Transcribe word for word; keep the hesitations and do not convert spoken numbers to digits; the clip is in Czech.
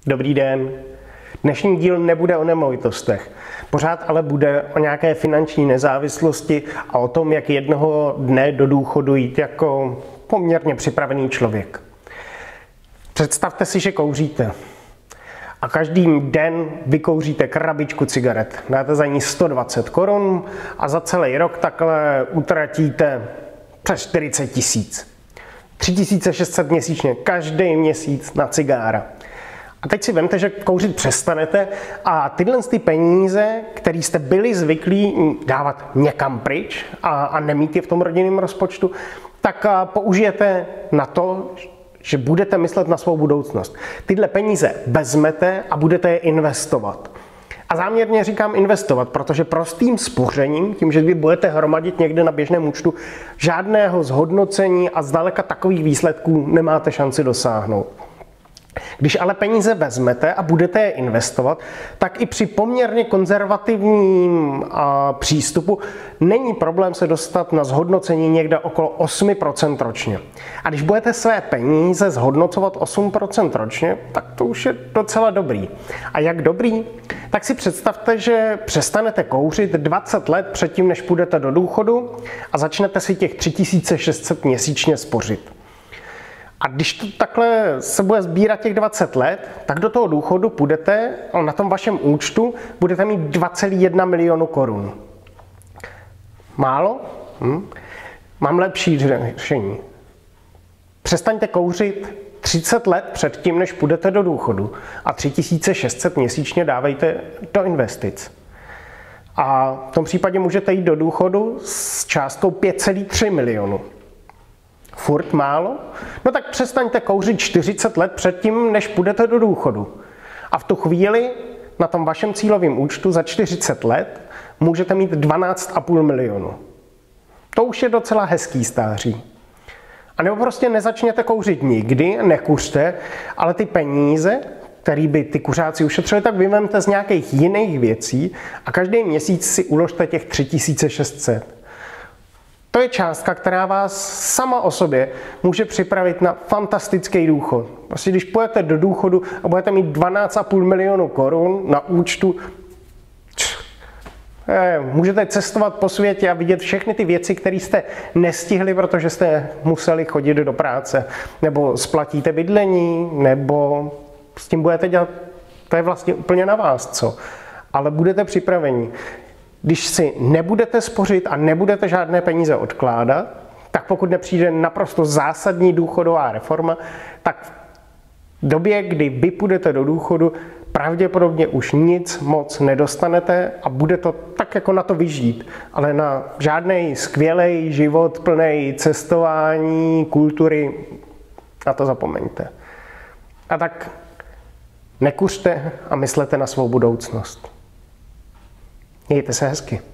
Dobrý den. Dnešní díl nebude o nemovitostech. Pořád ale bude o nějaké finanční nezávislosti a o tom, jak jednoho dne do důchodu jít jako poměrně připravený člověk. Představte si, že kouříte. A každý den vykouříte krabičku cigaret. Dáte za ní sto dvacet korun a za celý rok takhle utratíte přes čtyřicet tisíc. tři tisíce šest set měsíčně, každý měsíc na cigára. A teď si vemte, že kouřit přestanete a tyhle ty peníze, které jste byli zvyklí dávat někam pryč a, a nemít je v tom rodinném rozpočtu, tak použijete na to, že budete myslet na svou budoucnost. Tyhle peníze vezmete a budete je investovat. A záměrně říkám investovat, protože prostým spořením, tím, že vy budete hromadit někde na běžném účtu, žádného zhodnocení a zdaleka takových výsledků nemáte šanci dosáhnout. Když ale peníze vezmete a budete je investovat, tak i při poměrně konzervativním přístupu není problém se dostat na zhodnocení někde okolo osm procent ročně. A když budete své peníze zhodnocovat osm procent ročně, tak to už je docela dobrý. A jak dobrý? Tak si představte, že přestanete kouřit dvacet let předtím, než půjdete do důchodu a začnete si těch tři tisíce šest set měsíčně spořit. A když to takhle se bude sbírat těch dvacet let, tak do toho důchodu půjdete a na tom vašem účtu budete mít dva celá jedna milionu korun. Málo? Hm? Mám lepší řešení. Přestaňte kouřit třicet let před tím, než půjdete do důchodu a tři tisíce šest set měsíčně dávejte do investic. A v tom případě můžete jít do důchodu s částkou pět celá tři milionu. Furt málo? No tak přestaňte kouřit čtyřicet let předtím, než půjdete do důchodu. A v tu chvíli na tom vašem cílovém účtu za čtyřicet let můžete mít dvanáct celá pět milionu. To už je docela hezký stáří. A nebo prostě nezačněte kouřit nikdy, nekuřte, ale ty peníze, které by ty kuřáci ušetřili, tak vyvemte z nějakých jiných věcí a každý měsíc si uložte těch tři tisíce šest set. To je částka, která vás sama o sobě může připravit na fantastický důchod. Prostě když půjdete do důchodu a budete mít dvanáct celá pět milionu korun na účtu, můžete cestovat po světě a vidět všechny ty věci, které jste nestihli, protože jste museli chodit do práce. Nebo splatíte bydlení, nebo s tím budete dělat, to je vlastně úplně na vás, co. Ale budete připraveni. Když si nebudete spořit a nebudete žádné peníze odkládat, tak pokud nepřijde naprosto zásadní důchodová reforma, tak v době, kdy vy půjdete do důchodu, pravděpodobně už nic moc nedostanete a bude to tak jako na to vyžít, ale na žádný skvělý život plný cestování, kultury, na to zapomeňte. A tak nekuřte a myslete na svou budoucnost. Mějte se hezky.